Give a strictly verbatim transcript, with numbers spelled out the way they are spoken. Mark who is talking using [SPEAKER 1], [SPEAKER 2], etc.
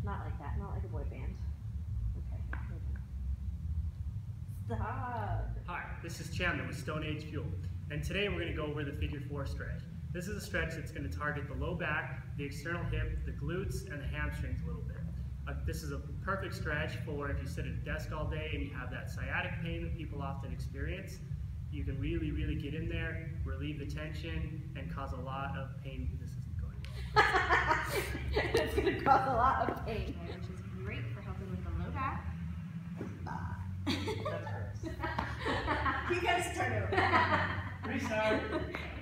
[SPEAKER 1] Not like that, not like a boy band. Okay. Stop.
[SPEAKER 2] Hi, this is Chandler with StoneAgeFuel, and today we're going to go over the figure four stretch. This is a stretch that's going to target the low back, the external hip, the glutes, and the hamstrings a little bit. Uh, this is a perfect stretch for if you sit at a desk all day and you have that sciatic pain that people often experience. You can really, really get in there, relieve the tension, and cause a lot of pain. This isn't going well.
[SPEAKER 1] It's going to cause a lot of pain.
[SPEAKER 3] Okay, which is great for helping with the low back.
[SPEAKER 2] That's gross.
[SPEAKER 1] You guys turn over.
[SPEAKER 2] Restart.